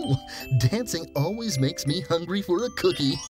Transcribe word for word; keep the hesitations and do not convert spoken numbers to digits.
Dancing always makes me hungry for a cookie.